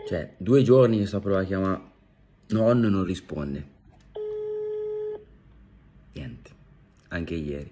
Cioè, 2 giorni che sto provando a chiamare nonno, non risponde. Niente, anche ieri.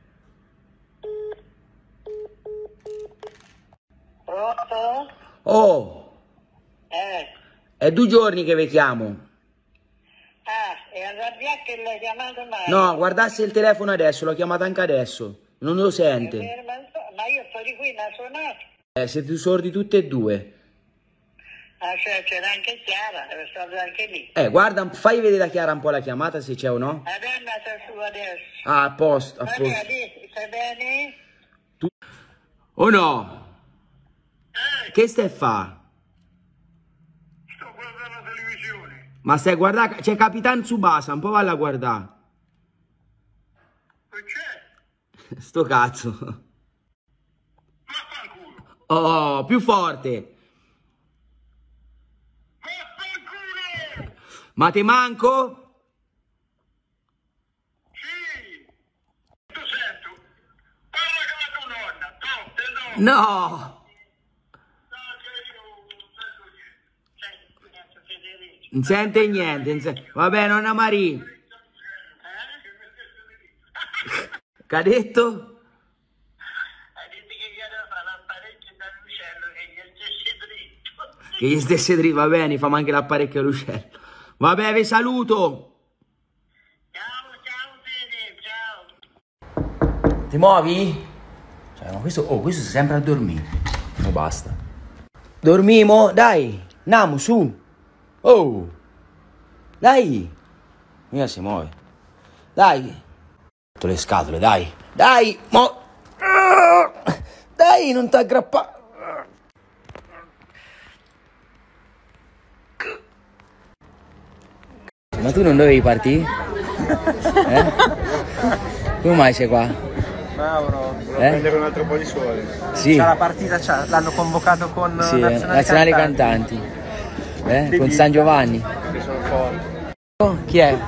Pronto? Oh! È 2 giorni che vi chiamo. E arrabbiato che l'hai chiamato mai? No, guardasse il telefono adesso, l'ho chiamato anche adesso. Non lo sente. Ma io sto di qui, non suonato. Siete sordi tutti e 2. Cioè c'era anche Chiara, è stato anche lì. Guarda, fai vedere a Chiara un po' la chiamata se c'è o no. Adesso è andata su adesso. Ah, a posto, a Va posto. bene, stai bene? Tu... O no? Che stai a fa? Sto guardando la televisione. Ma stai a guardare? C'è Capitan Tsubasa, un po' valla a guardare. Che c'è? Sto cazzo. Vaffanculo. Oh, più forte. Vaffanculo! Ma te manco? Sì. Tu sento. Parla con la tua nonna. No, te do. No. No, che io non sento niente. Senti, cazzo, Federico. Non sente niente. Vabbè, nonna Maria. Che ha detto? Hai detto che gli era fare l'apparecchio dall'uccello e gli stesse dritto. Che gli stesse dritto, va bene, fa anche l'apparecchio all'uccello. Vabbè, vi saluto. Ciao, Fede, ciao. Ti muovi? Cioè, ma questo sta sempre a dormire. No, basta. Dormimo? Dai, andiamo, su. Oh. Dai. Mica si muove. Dai. Le scatole, dai. Dai, dai, non ti aggrappare. Ma tu non dovevi partire? Come mai sei qua? Mauro, devo prendere un altro po' di sole. Sì. C'è la partita, l'hanno convocato con Sì, nazionali cantanti. Con San Giovanni. Che sono forti. Chi è?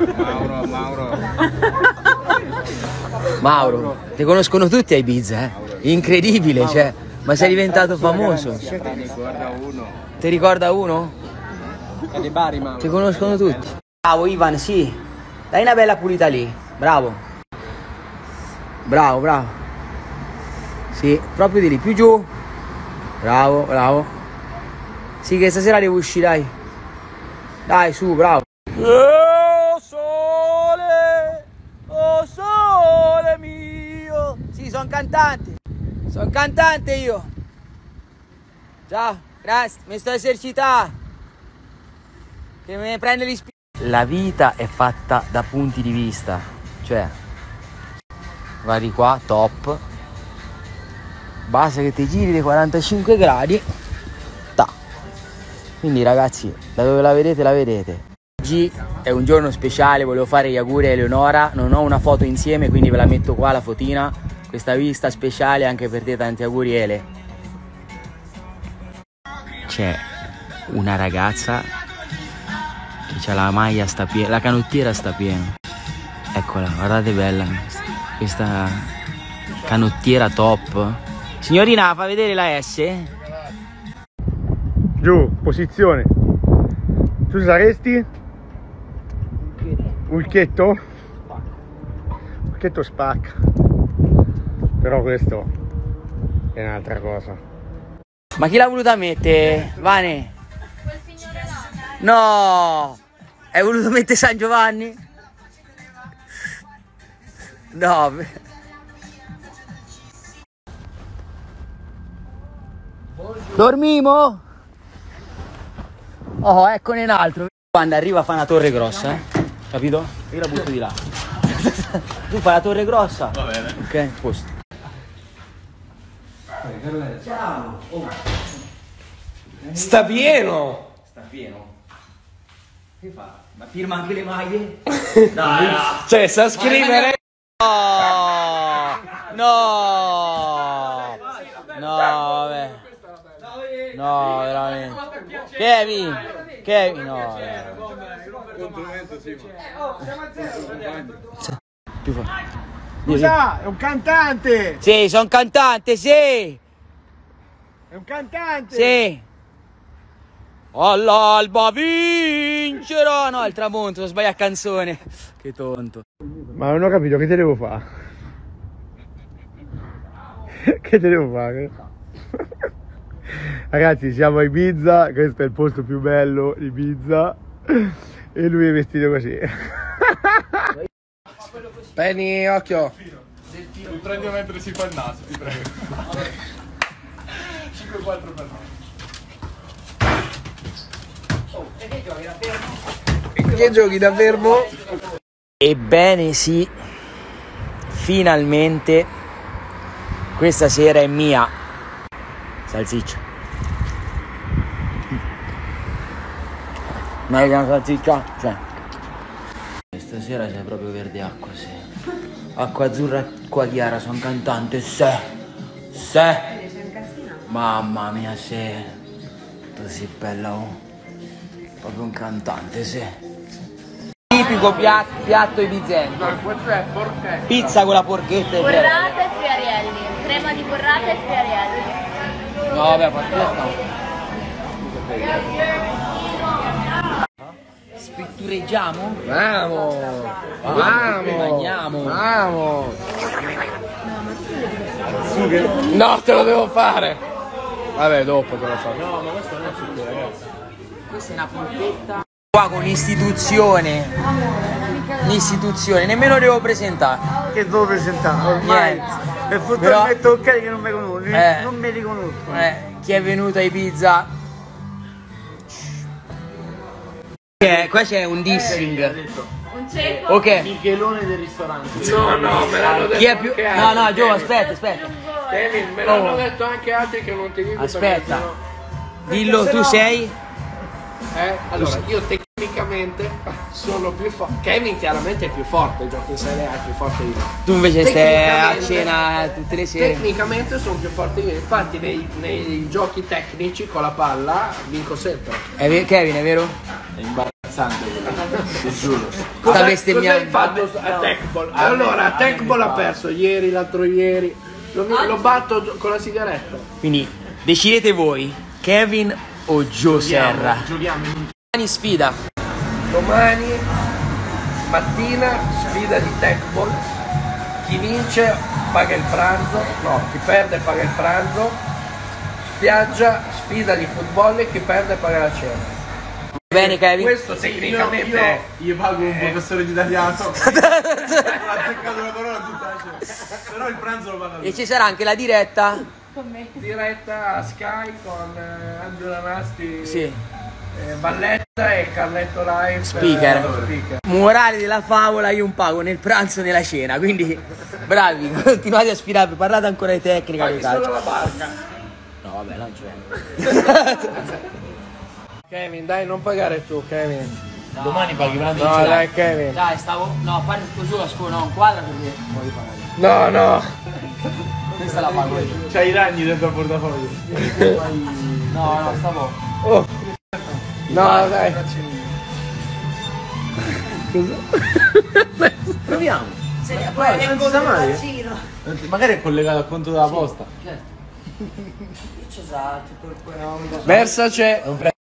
Mauro. Ti conoscono tutti a Ibiza, Incredibile, Mauro. Cioè, ma sei diventato famoso. Ti ricorda uno? È di Bari, Mauro. Ti conoscono tutti. Bravo Ivan, sì. Dai una bella pulita lì. Bravo. Bravo, bravo. Sì, proprio di lì, più giù. Bravo, bravo. Sì, che stasera devo uscire, dai. Dai, su, bravo. Oh sole, oh sole mio. Sì, sono cantante. Sono cantante io. Ciao, grazie, mi sto esercitando. Che mi prende l'ispirazione. La vita è fatta da punti di vista. Cioè, guardi qua, top. Basta che ti giri dei 45 gradi. Ta. Quindi ragazzi, da dove la vedete, la vedete. Oggi è un giorno speciale, volevo fare gli auguri a Eleonora. Non ho una foto insieme, quindi ve la metto qua la fotina. Questa vista speciale anche per te, tanti auguri Ele. C'è una ragazza che c'ha la maglia sta piena, la canottiera sta piena. Eccola, guardate bella. Questa canottiera top. Signorina, fa vedere la S? Giù, posizione. Tu saresti? Ulchetto? Ulchetto spacca. Però questo è un'altra cosa. Ma chi l'ha voluta mettere? Vane? No! Hai voluto mettere San Giovanni? No. Dormimo? Oh, eccone un altro. Quando arriva fa una torre grossa, capito? Io la butto di là. Tu fai la torre grossa? Va bene. Ok, posto. Ciao. Oh. Sta pieno! Sta pieno. Che fa? Ma firma anche le maglie? Dai, no. Cioè, sa scrivere... No! No! No, vabbè. No, veramente. Kevin! Kevin, no. Più forte. Scusa, è un cantante! Sì, sono cantante, sì! È un cantante! Sì! All'alba vincerà. No, il tramonto, ho sbagliato canzone. Che tonto. Ma non ho capito, che te devo fare? Che te devo fare? Ragazzi, siamo a Ibiza, questo è il posto più bello di Ibiza e lui è vestito così. Penny, occhio. Il prendi mentre si fa il naso, ti prego. 5-4 per noi. Che giochi da fermo? Ebbene sì, finalmente questa sera è mia. Salsiccia. Meglio una salsiccia? Cioè. Stasera c'è proprio verde acqua, sì. Acqua azzurra, acqua chiara, sono cantante, se. Mamma mia, se. Così bella, oh. Proprio un cantante, se. Tipico piatto ibizense. Pizza con la porchetta e Burrata e friarielli, crema di burrata e friarielli. no, vabbè, porchetta. Sprittureggiamo? Mangiamo. No, te lo devo fare. Vabbè, dopo te lo faccio. Questa è una polpetta. Qua con l'istituzione, nemmeno devo presentare. Che devo presentare? Ormai Niente. per fortuna Però- metto ok che non mi conosco, non mi riconosco. Chi è venuto a Ibiza? Qua c'è un dissing. Un ceppo. Ok. Michelone del ristorante. No, me l'hanno detto. Chi è più. No, Gio, aspetta. Kevin, me l'hanno detto anche altri che non ti dico. Aspetta. perché Dillo, tu sei? Allora, io tecnicamente sono più forte. Kevin chiaramente è più forte, giochi in Serie A è più forte di me. Tu invece stai a Tecnicamente- cena tutte le sere. Tecnicamente sono più forte di me. Infatti nei giochi tecnici con la palla vinco sempre. Kevin, è vero? È imbarazzante quello, ti giuro. Sta Cosa hai bestemmiando. fatto a Tecball? Allora, a Tecball ha perso ieri, l'altro ieri. Lo batto con la sigaretta. Quindi decidete voi, Kevin o Gio Serra. Giochiamo in un Domani sfida. Domani mattina sfida di Tecball. Chi vince paga il pranzo, no, chi perde paga il pranzo. Spiaggia, sfida di football e chi perde paga la cena. Bene, Kevin. Questo tecnicamente io pago un professore di italiano. Ha azzeccato la parola tutta la cena. Però il pranzo lo paga lui. E ci sarà anche la diretta. diretta a Sky con Angela Nasti, Sì. Valletta e Carletto Live Speaker. Morale della favola, io non pago né il pranzo né la cena, quindi bravi, continuate a sfidare, parlate ancora di tecnica. Paghi di calcio. solo la barca. No, vabbè, non c'è. Kevin, dai, non pagare tu, Kevin. Domani paghi pranzo No, in cena. dai, Kevin. Dai, stavo. No, a parte così la scuola, no, un quadro perché poi pagare. No, no. Questa la pago io. C'hai i ragni dentro al portafoglio. No, stavo. Oh. No, dai. Proviamo. Non si sa mai. Magari è collegato al conto della posta. Ci sa tutto il Versace.